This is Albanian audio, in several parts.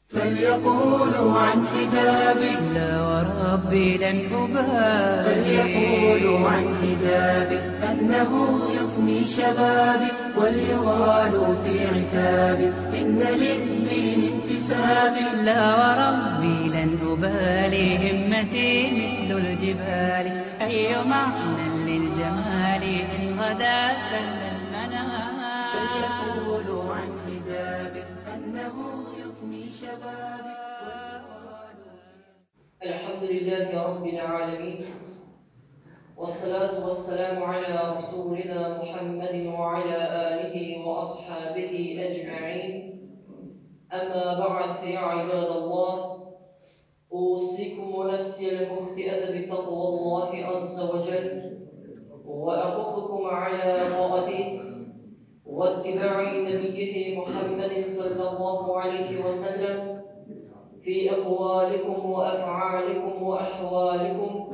فليقولوا عن حجابي لا وربي لن أبالي. فليقولوا عن حجابي أنه يفني شبابي، وليغالوا في عتابي إن للدين انتسابي. لا وربي لن أبالي، همتي مثل الجبال، أي معنى للجمال إن غدا سل المنام. فليقولوا عن حجابي أنه يفني شبابي. الحمد لله رب العالمين، والصلاة والسلام على رسولنا محمد وعلى آله وأصحابه أجمعين. أما بعد، فيا عباد الله، أوصيكم ونفسي المهتئة بتقوى الله عز وجل، وأخفكم على طاعته واتباع نبيه محمد صلى الله عليه وسلم في أقوالكم وأفعالكم وأحوالكم.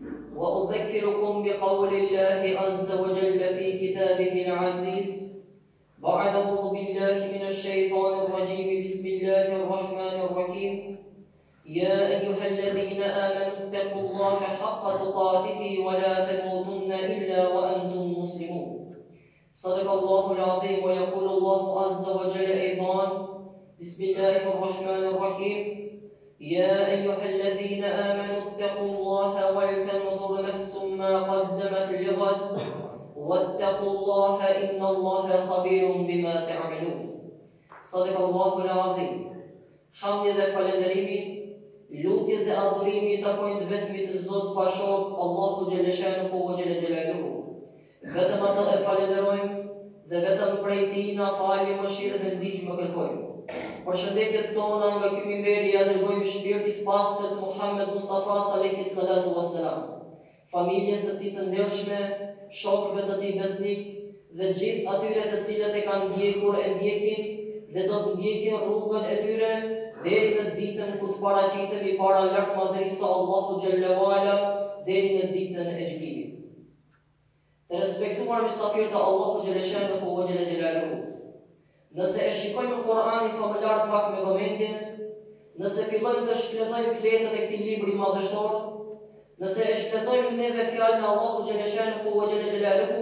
وأذكركم بقول الله عز وجل في كتابه العزيز بعد أعوذ بالله من الشيطان الرجيم، بسم الله الرحمن الرحيم. يا أيها الذين آمنوا اتقوا الله حق تقاته ولا تموتن إلا وأنتم مسلمون. صدق الله العظيم. ويقول الله عز وجل أيضا، بسم الله الرحمن الرحيم. يا أيها الذين آمنوا اتقوا الله ولتنظر نفس ما قدمت لغد واتقوا الله إن الله خبير بما تعملون. صدق الله العظيم. Hamdje dhe falënderimi, lutjet dhe adhurimi takojnë vetmit Zot pa shok, Allahu xhaleshanuhu ve xhelaluhu. Vetëm atë e falenderojmë dhe vetëm prej tij na falje, mëshirë dhe ndihmë kërkojmë. Përshëndetjet tona nga ky mimberi ja dërgojmë shpirtit pastër të Muhammed Mustafa sallallahu salatu wassalam, familjes së tij të ndershme, shokëve të tij besnik dhe gjithë atyre të cilët e kanë ndjekur e ndjekin dhe do të ndjekin rrugën e tyre deri në ditën ku të paraqitemi para lartmadhërisë së Allahu xhallahu ala, deri në ditën e gjykimit. Të respektuar mysafirë të Allahu xhaleshanuhu ve xhelaluhu, nëse e shikojmë Kur'anin famëlar pak me vëmendje, nëse fillojmë të shpjetojmë fletët e këtij libri madhështor, nëse e shpjetojmë neve fjalën e Allahu xhaleshanuhu ve xhelaluhu,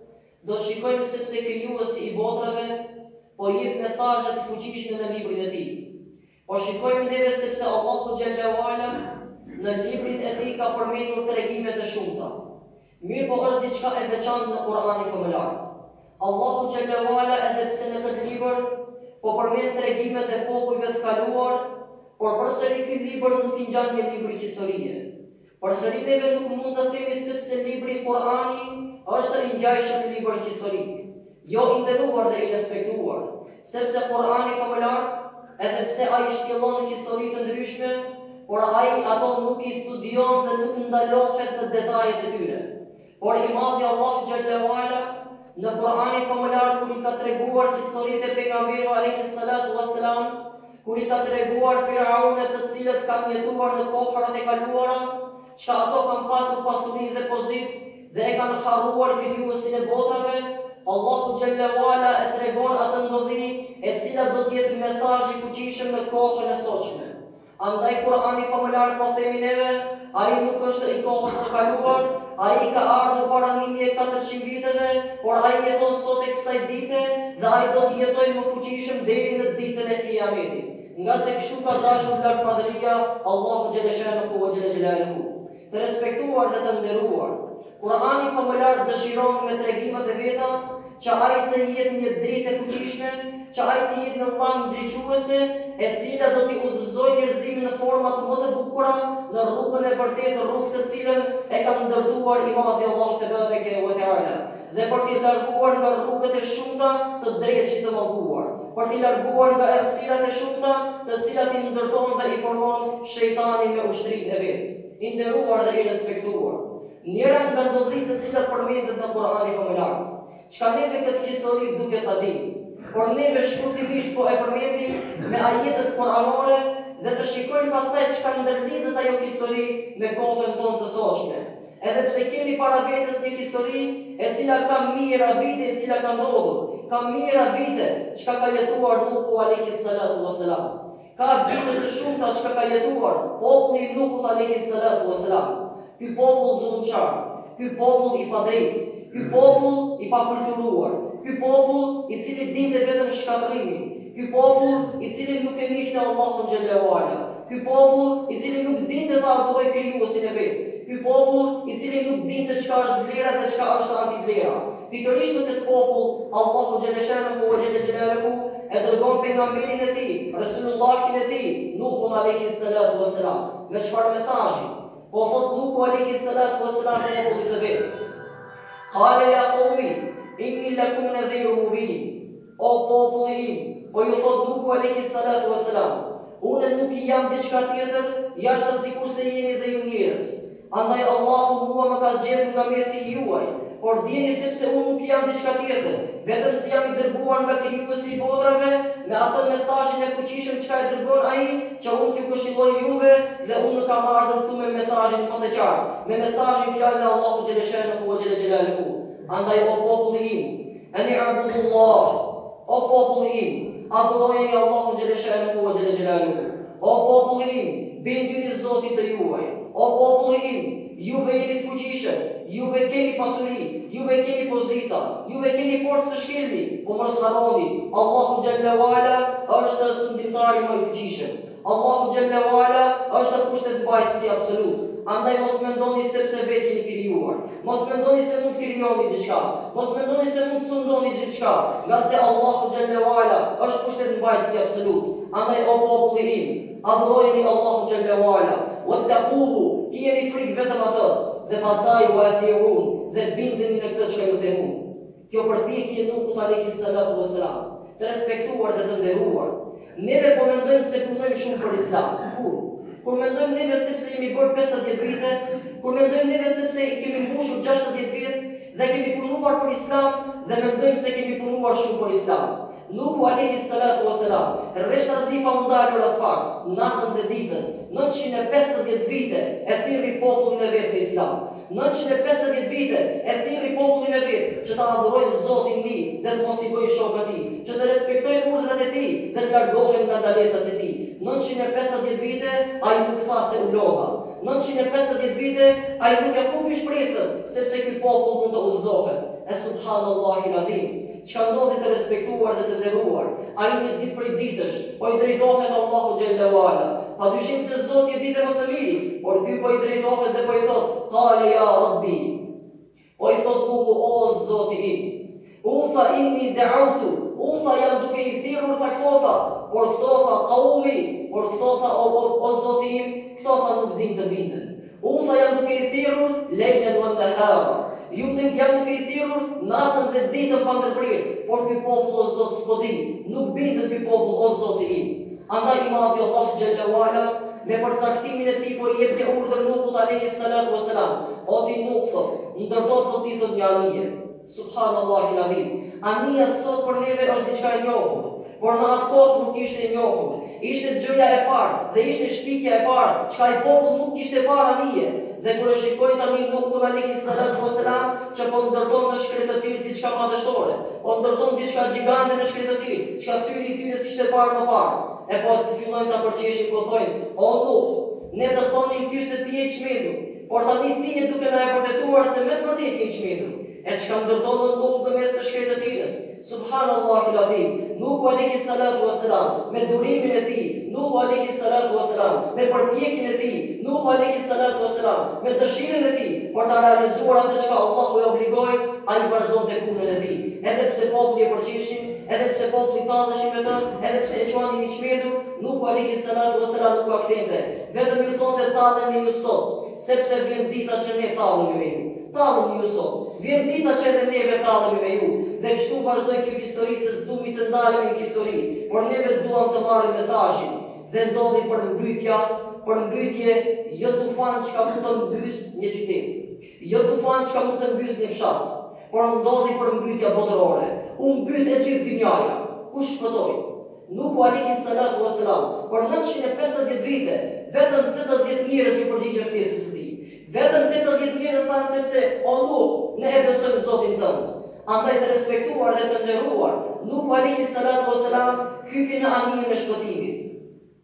do të shikojmë sepse krijuesi i botrave po jep mesazhe të fuqishme në librin e tij. Po shikojmë neve sepse Allahu xhallahu ala në librin e tij ka përmendur tregime të shumta. Mirë, po është diçka e veçantë në Kur'anin famëlar. Allahu xhallahu ala edhe pse në këtë libër po përmend tregimet e popujve të kaluar, por përsëri ky libër nuk i ngjan një libër historie. Përsëri neve nuk mund të themi sepse libri Kur'ani është i ngjajshëm libër historik. Jo i nderuar dhe i respektuar, sepse Kur'ani famëlar, edhe pse ai shpjellon histori të ndryshme, por ai ato nuk i studion dhe nuk ndalohet në detajet e tyre. Por i madhi Allah xhallahu ala në Kur'anin famëlar, kur i ka treguar historitë e pejgamberit alayhi salatu wassalam, kur i ka treguar firaunet të cilët kanë jetuar në kohrat e kaluara, çka ato kanë patur pasuri dhe pozit dhe e kanë harruar krijuesin e botrave, Allahu xhallahu ala e tregon atë ndodhi e cila do të jetë mesazh i fuqishëm në kohën e sotshme. Andaj Kur'ani famëlar, po themi neve, ai nuk është i kohës së kaluar, ai ka ardhur para 1400 viteve, por ai jeton sot e kësaj dite dhe ai do të jetojë më fuqishëm deri në ditën e Kiametit. Nga se kështu ka dashur lartmadhëria Allahu xhaleshanuhu ve xhelaluhu. Të respektuar dhe të nderuar, Kur'ani famëlar dëshiron me tregimet e veta që ai të jetë një drejtë e fuqishme, që ai të jetë në lëndë ndriçuese, e cila do t'i udhëzojë njerëzimin në forma të më të bukura në rrugën e vërtetë, rrugë të cilën e ka ndërtuar i madhi Allah te bareke ve teala, dhe për t'i larguar nga rrugët e shumta të drejtshit të mallkuar, për t'i larguar nga errësirat e shumta të cilat i ndërton dhe i formon shejtani me ushtrinë e vet. I nderuar dhe i respektuar, njëra nga ndodhitë të cilat përmendet në Kur'anin famëlar, çka neve këtë histori duket ta dimë, por neve shkurtimisht po e përmendim me ajetet kuranore dhe të shikojmë pastaj çka ndërlidhet ajo histori me kohën tonë të sotshme. Edhe pse kemi para vetes një histori e cila ka mijëra vite, e cila ka ndodhur, ka mijëra vite çka ka jetuar Nuhu alayhi salatu wassalam. Ka vite të shumta që ka jetuar populli i Nuhut alayhi salatu wassalam. Ky popull zullumçar, ky popull i padrejt, ky popull i pakulturuar, ky popull i cili dinte vetëm shkatërimin, ky popull i cili nuk e njihte Allahun xhallahu ala, ky popull i cili nuk dinte ta adhurojë krijuesin e vet, ky popull i cili nuk dinte çka është vlera dhe çka është antivlera. Pikërisht në këtë popull Allahu xhallahu e dërgon pejgamberin e tij, Resulullahin e tij, Nuhun alayhi salatu wassalam. Me çfarë mesazhi? Po thot Nuhu alayhi salatu wassalam e popullit të vet. Qala ya qawmi inni lakum nadhirun mubin. O populli im, po ju thot Nuhu alayhi salatu wassalam, unë nuk jam diçka tjetër jashtë sikurse jeni dhe ju njerëz. Andaj Allahu mua më ka zgjedhur nga mesi juaj, por dini sepse unë nuk jam diçka tjetër, vetëm se jam i dërguar nga krijuesi i botrave me atë mesazhin e fuqishëm që e dërgon ai, që unë t'ju këshilloj juve dhe unë kam ardhur këtu me mesazhin më të qartë, me mesazhin fjalën e Allahu xhela xhelaluhu. Andaj o populli im, ani abudullah, o populli im, adhurojeni Allahun xhela xhelaluhu. O populli im, binduni Zotit të juaj. O populli im, juve jeni të fuqishëm, juve keni pasuri, juve keni pozita, juve keni forcë të shkelni, po mos harroni, Allahu xhallahu ala është sundimtari më i fuqishëm. Allahu xhallahu ala është pushtetmbajtësi absolut. Andaj mos mendoni sepse vetë jeni krijuar. Mos mendoni se mund të krijoni diçka. Mos mendoni se mund të sundoni diçka, nga se Allahu xhallahu ala është pushtetmbajtësi absolut. Andaj o populli im, adhurojeni Allahu xhallahu ala, wattaquhu, keni frikë vetëm atë, dhe pastaj u atiun dhe bindeni në këtë që ju them unë. Kjo përpjekje Nuhut alayhi salatu wassalam, të respektuar dhe të nderuar. Neve po mendojmë se punojmë shumë për Islam. Kur mendojmë neve sepse jemi bërë 50 vite, kur mendojmë neve sepse kemi mbushur 60 vjet dhe kemi punuar për Islam dhe mendojmë se kemi punuar shumë për Islam. Nuhu alayhi salatu wassalam, rreshtazi pa ndalur as pak, natën dhe ditën, 950 vite e thirrri popullin e vet në Islam. 950 vite e thirrri popullin e vet që ta adhurojnë Zotin e tij dhe të mos i bëjnë shokët e tij, që të respektojnë urdhrat e tij dhe të largohen nga ndalesat e tij. 950 vite ai nuk tha se u lodha. 950 vite ai nuk e hubi shpresën sepse ky popull mund të udhëzohet. E subhanallahi alazim. Çka ndodhi të respektuar dhe të nderuar, ai një ditë prej ditësh po i drejtohet Allahu xhallahu ala. Padyshim se Zoti e ditë më së miri, por ky po i drejtohet dhe po i thot: "Qala ya Rabbi." Po i thot Nuhu: "O Zoti im, unë tha inni da'utu, unë tha jam duke i thirrur tha këto tha, por këto tha qaumi, por këto tha o Zoti im, këto tha nuk din të binden. Unë tha jam duke i thirrur lejlen wa nahara. Jam duke i thirrur natën dhe ditën pa ndërprer, por ky popull o Zot s'po di, nuk bindet ky popull o Zoti im." Andaj i madhi Allah xhallahu ala me përcaktimin e tij po i jep një urdhër Nuhut alayhi salatu wassalam. O ti Nuh, ndërto thot ti thot një anije. Subhanallahi alazim. Anija sot për neve është diçka e njohur, por në atë kohë nuk ishte e njohur. Ishte gjëja e parë dhe ishte shpikja e parë, çka i popull nuk kishte parë anije. Dhe kur e shikoi tani Nuhun alayhi salatu wassalam që po ndërton në shkretë të tij diçka madhështore, po ndërton diçka gjigante në shkretë të tij, çka syri i tyre s'ishte parë më parë. E po të fillojnë ta përqeshin po thojnë: "O Nuh, ne të thonim ty se ti je i çmendur, por tani ti je duke na e vërtetuar se me të vërtetë je i çmendur." E çka ndërton Nuh në mes të shkretë të tij. Subhanallahi alazim. Nuhu alayhi salatu wassalam me durimin e tij, Nuhu alayhi salatu wassalam me përpjekjen e tij, Nuhu alayhi salatu wassalam me dëshirën e tij për ta realizuar atë çka Allahu e obligoi, ai vazhdonte punën e tij. Edhe pse populli e përqeshin, edhe pse populli talleshin me të, edhe pse e quanin i çmendur, Nuhu alayhi salatu wassalam nuk ka kthente. Vetëm ju thonë talleni ju sot, sepse vjen dita që ne tallemi me ju. Tallemi ju sot. Vjen dita që edhe neve tallemi me ju. Dhe kështu vazhdoi kjo histori se s'duam të ndalemi në histori, por neve duam të marrim mesazhin. Dhe ndodhi përmbytje jo tufan që ka mund të mbys një qytet, jo tufan që ka mund të mbys një fshat, por ndodhi përmbytja botërore. U mbyt e gjithë dynjaja. Kush shpëtoi? Nuhu alayhi salatu wassalam, për 950 vite, vetëm 80 njerëz i përgjigjen ftesës së tij. Vetëm 80 njerëz thanë sepse o Nuh, ne e besojmë Zotin tënd. Andaj të respektuar dhe të nderuar, Nuhu alayhi salatu wassalam hypi në anijen e shpëtimit.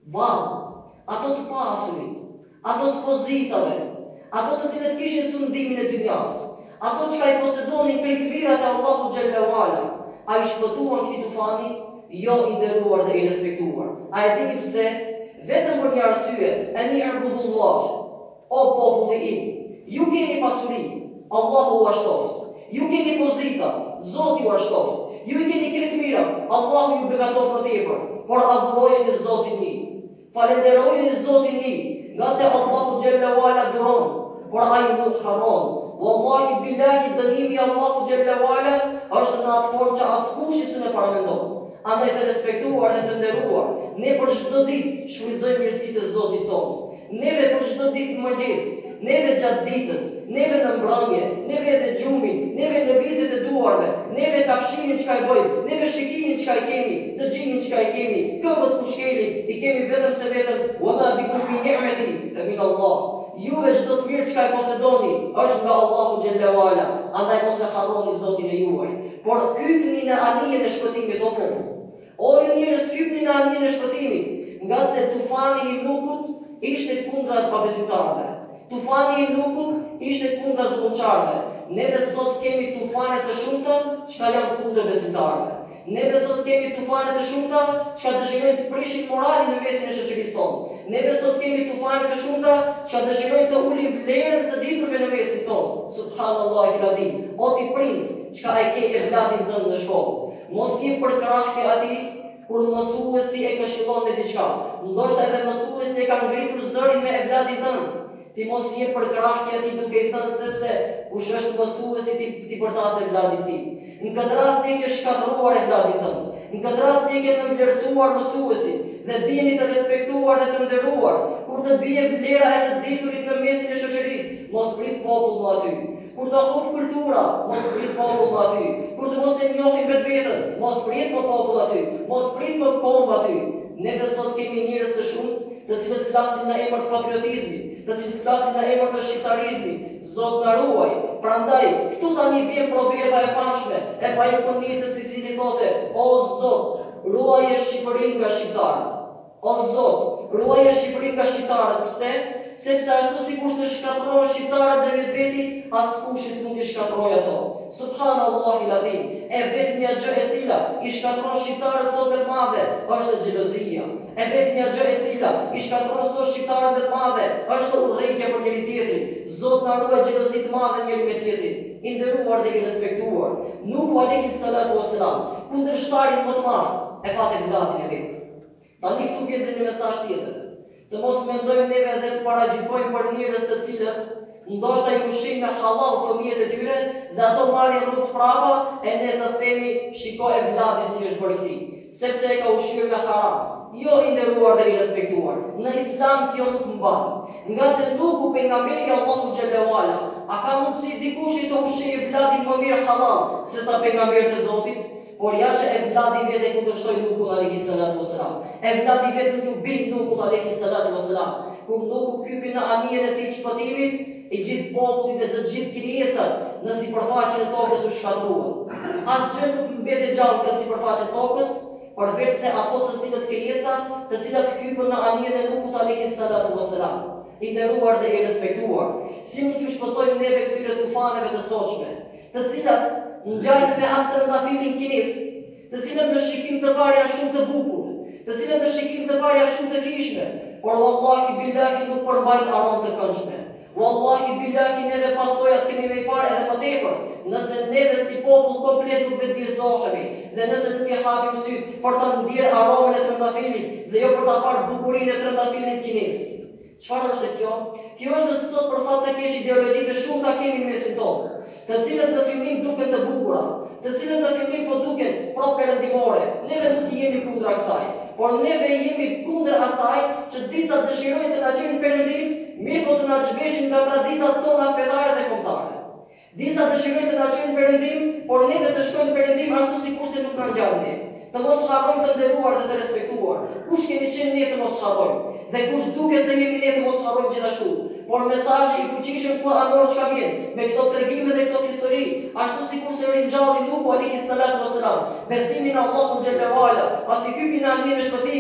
ato të pasurit, ato të pozitave, ato të cilët kishin sundimin e dynjas, ato që ka i posedonin prej të mirat e Allahu Xhallahu Ala, a i shpëtuan këti tufani, jo i nderuar dhe i respektuar. A e dini pse? Vetëm për një arsye, e një arbudullah, o populli im, ju keni pasuri, Allahu u ashtoft, ju keni pozita, Zoti u ashtoft, ju i keni këtë mira, Allahu ju begatoft më tepër, por adhurojeni Zotin një, falenderojeni Zotin një, nga se Allahu Xhallahu Ala duron, por ai nuk harron. Wallahi billahi dënimi i Allahu Xhallahu Ala është në atë formë që askush s'e në paramendon. Andaj të respektuar dhe të nderuar, ne për çdo ditë shfrytëzojmë mirësitë e Zotit tonë. Neve për çdo ditë mëngjes, neve gjatë ditës, neve në mbrëmje, neve edhe gjumin, neve lëvizjet e duarve, neve kafshimin çka i bëjmë, neve shikimin çka i kemi, dëgjimin çka i kemi, këmbët ku shkelim, i kemi vetëm se vetëm wa ma bikum min ni'matin fa min Allah. Juve çdo të mirë çka e posedoni është nga Allahu Xhallahu Ala, andaj mos e harroni Zotin e juaj. Por kypni në anijen e shpëtimit o popull. O ju njerëz, kypni në anijen e shpëtimit, nga se tufani i Nukut ishte kundra të pabesimtarëve. Tufani i Nukut ishte kundra zullumçarëve. Neve sot kemi tufane të shumta çka janë kundër besimtarëve. Neve sot kemi tufane të shumta çka dëshirojnë të prishin moralin në mesin e shoqërisë tonë. Neve sot kemi tufane të shumta çka dëshirojnë të ulin vlerën të diturve në mesin tonë. Subhanallahu el-Azim. O ti prind, çka e ke evladin tënd në shkollë. Mos je për krahje atij kur mësuesi e këshillon me diçka. Ndoshta edhe mësuesi e ka ngritur zërin me evladin tënd. Ti mos je për krahje atij duke i thënë sepse kush është mësuesi ti përtas evladin tim. Në këtë rast ti ke shkatëruar evladin tënd. Në këtë rast ti ke nënvlerësuar mësuesin dhe dijeni të respektuar dhe të nderuar. Kur të bie vlera e të diturit në mesin e shoqërisë, mos prit popull më aty. Kur të hup kultura, mos prit popull më aty. Kur të mos e njohin vetveten, mos prit më popull aty. Mos prit më komb aty. Ne të sot kemi njerëz të shumë të cilët flasin në emër të patriotizmit, të cilët flasin në emër të shqiptarizmit. Zot na ruaj. Prandaj, këtu tani vjen proverba e famshme e pajëponit të cili thotë: O Zot, ruaje Shqipërinë nga shqiptarët. O Zot, ruaje Shqipërinë nga shqiptarët. Pse? Sepse ashtu sikur se shkatërrohen shqiptarët dhe vetveti, askush nuk i shkatërroi ato. Subhanallahu el-Azim. E vetmja gjë e cila i shkatërron shqiptarët sot të madhe është xhelozia. E vetmja gjë e cila i shkatërron sot shqiptarët të madhe është urrëtia për njëri tjetrin. Zot na ruaj xhelozi të madhe njëri me tjetrin. I nderuar dhe i respektuar. Nuhu alayhi salatu wassalam, kundërshtarin më të madh e patë vllatin e vet. Tani këtu vjen edhe një mesazh tjetër. Të mos mendojmë neve dhe të paragjykojmë për njerëz të cilët ndoshta i ushqejnë me halal fëmijët e tyre dhe ato marrin rrugë prapa e ne të themi shikoj e vlladi si është bërë këtij, sepse e ka ushqyer me haram. Jo i nderuar dhe i respektuar. Në Islam kjo nuk mban. Nga se Nuhu pejgamberi Allahu Xhallahu Ala, a ka mundësi dikush të ushqejë vlladin më mirë halal se sa pejgamberët e Zotit? Por jashtë e vlladi vetë e kundërshtoi Nuhun alayhi salatu wassalam. E vlladi vetë nuk u bin Nuhun alayhi salatu wassalam. Kur Nuhu kypi në anijen e tij shpëtimit, i gjithë populli dhe të gjithë krijesat në sipërfaqen e tokës u shkatruan. Asgjë nuk mbeti gjallë në sipërfaqen e tokës, përveç se ato të cilët krijesa, të cilat hypën në anijen e Nuhut alayhi salatu wassalam. I nderuar dhe i respektuar, si mund t'ju shpëtojmë neve këtyre tufaneve të sotshme, të cilat ngjajnë me atë trëndafilin kines, të cilët në shikim të parë janë shumë të bukur, të cilët në shikim të parë janë shumë të kishme, por wallahi billahi nuk përmbajnë aromë të këndshme. Wallahi billahi neve pasojat kemi me i parë edhe më tepër, nëse neve si popull komplet nuk vetëdijsohemi dhe nëse nuk e hapim syt për ta ndjerë aromën e trëndafilit dhe jo për ta parë bukurinë e trëndafilit kines. Çfarë është kjo? Kjo është se sot për fat të keq ideologji të shumta kemi në mesin tonë, të cilët në fillim duken të bukura, të cilët në fillim po duken pro-perëndimore. Neve nuk jemi kundër asaj, por neve jemi kundër asaj që disa dëshirojnë të na çojnë perëndim, mirë po të na zhveshin nga traditat tona fetare dhe kombëtare. Disa dëshirojnë të na çojnë perëndim, por neve të shkojmë perëndim ashtu sikurse nuk na ngjalni. Të mos harrojmë të nderuar dhe të respektuar. Kush kemi qenë ne të mos harrojmë, dhe kush duket të jemi ne të mos harrojmë gjithashtu. Por mesazhi i fuqishëm kuranor çka vjen me këto tregime dhe këto histori, ashtu sikurse ringjalli Nuhu alayhi salatu wassalam, besimin në Allahun xhallahu ala, pasi hypi në anijen e shpëtimit,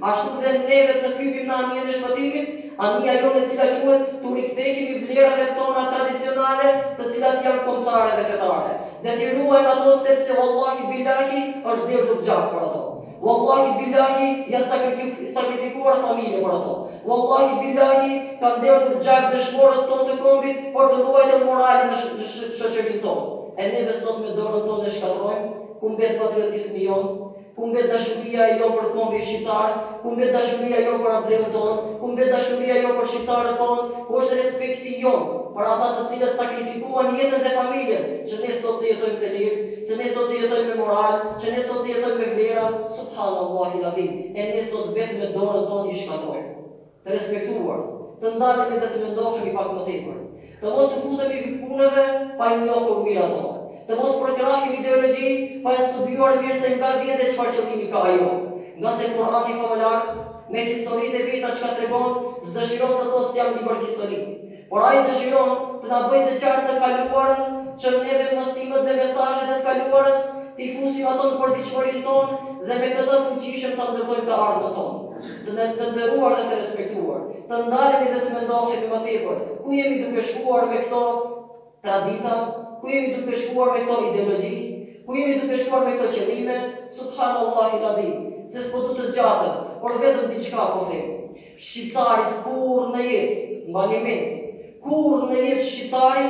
ashtu dhe neve të hypim në anijën e shpëtimit, anija jonë e cila quhet të rikthehemi vlerave tona tradicionale, të cilat janë kombëtare dhe fetare. Dhe të ruajmë ato sepse wallahi billahi është derdhur gjak për ato. Wallahi billahi janë sakrifikuar familje për ato. Wallahi billahi kanë derdhur gjak dëshmorët tonë të kombit për të ruajtur moralin në shoqërinë tonë. E neve sot me dorën tonë e shkatrojmë, ku mbet patriotizmi jonë, ku mbet dashuria jonë për kombin shqiptar, ku mbet dashuria jonë për atëdhën tonë, ku mbet dashuria jonë për shqiptarët tonë, ku është respekti jonë për ata të cilët sakrifikuan jetën dhe familjen, që ne sot të jetojmë të lirë, që ne sot të jetojmë me moral, që ne sot të jetojmë me vlera, subhanallahi ladhim, e ne sot vetë me dorën tonë i shkatrojmë. Të respektuar, të ndalemi dhe të mendohemi pak më tepër, të mos u futemi punëve pa i njohur mirë ato, të mos përkrahim ideologji pa e studiuar mirë se nga vjen dhe çfarë qëllimi ka ajo. Nga se Kurani famëlar me historitë e veta çka tregon, s'dëshiron të thotë se jam libër historik, por ai dëshiron të na bëjë të qartë të kaluarën, që ne me mësimet dhe mesazhet e të kaluarës t'i fusim ato në përditshmërinë tonë dhe me këtë fuqishëm ta ndërtojmë të ardhmen tonë. Të nderuar dhe të respektuar, të ndalemi dhe të mendohemi më tepër, ku jemi duke shkuar me këto tradita, ku jemi duke shkuar me këto ideologji, ku jemi duke shkuar me këto qëllime, subhanallahi ladhim, se s'po du të zgjatëm, por vetëm diçka po them. Shqiptarit kur në jetë, mbani mend, kur në jetë shqiptari,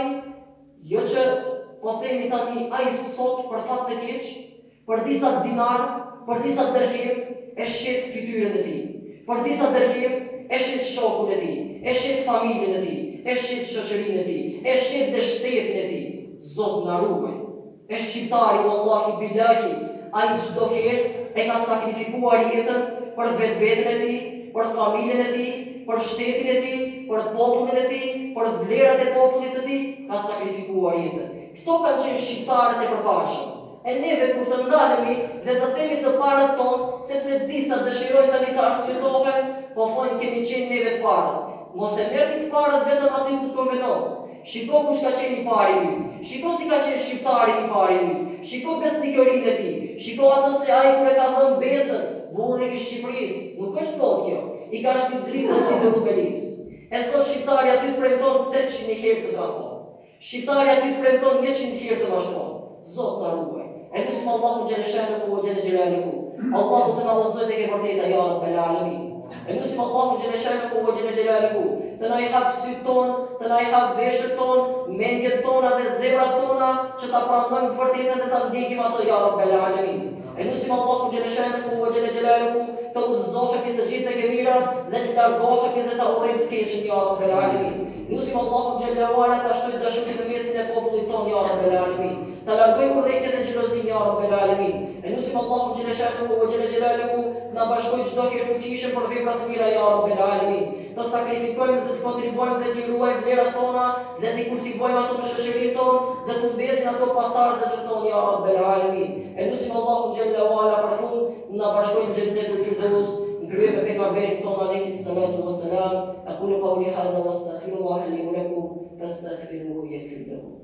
jo që po themi tani ai sot për fat të keq, për disa dinar, për disa dirhem e shet fytyrën e tij. Për disa dirhem e shet shokun e tij, e shet familjen e tij, e shet shoqërinë e tij, e shet dhe shtetin e tij. Zot na ruaj. E shqiptari wallahi billahi, ai çdo herë e ka sakrifikuar jetën për vetveten e tij, për familjen e tij, për shtetin e tij, për popullin e tij, për vlerat e popullit të tij, ka sakrifikuar jetën. Këto kanë qenë shqiptarët e përparshëm. E neve kur të ndalemi dhe të themi të parët tonë, sepse disa dëshirojnë tani të arsyetohen, po thonë kemi qenë neve të parët. Mos e merrni të parët vetëm aty ku të konvenon. Shiko kush ka qenë i pari mi, shiko si ka qenë shqiptari i pari mi, shiko besnikërinë e tij, shiko atë se ai kur e ka dhënë besën, burri i Shqipërisë, nuk është tot kjo, i ka shtyp dritën që të rubelis. E sot shqiptari aty të premton 300 herë të gabon. Shqiptari aty të premton 100 herë të mashton. Zot na ruaj. E lutim Allahu xhela shanuhu wa xhela jalaluhu. Allahu të na udhëzoj tek e vërteta ya rabbel alamin. E lutim Allahu xhela shanuhu wa xhela jalaluhu. Të na i hap syt ton, të na i hap veshët ton, mendjet tona dhe zemrat tona, që ta pranojmë të vërtetën dhe ta ndjekim ato ya rabbel alamin. E lutim Allahu xhela shanuhu wa xhela jalaluhu të udhëzohemi të gjithë tek e mira dhe të largohemi dhe ta urrejmë të keqen ya rabbel alamin. Lutim Allahu xhela wala ta shtoj dashuri në mesin e popullit ton ya rabbel alamin. Ta largoj urrejtjen dhe xhelozin ya rabbel alamin. E lutim Allahu xhela shanuhu wa xhela jalaluhu na bashkoj çdo herë fuqishëm për vepra të mira ya rabbel alamin. Të sakrifikojmë dhe të kontribuojmë dhe të ruajmë vlerat tona dhe të kultivojmë ato në shoqërinë tonë dhe të mbesin ato pasardhës e tonë ya rabbel alamin. E lutim Allahu xhela wala për fund na bashkojmë xhennetul firdaus, ngryhemi pejgamberin tonë alayhi salatu wassalam. Aqulu qawli hadha wastaghfirullaha li wa lakum fastaghfiruhu yaghfir lakum.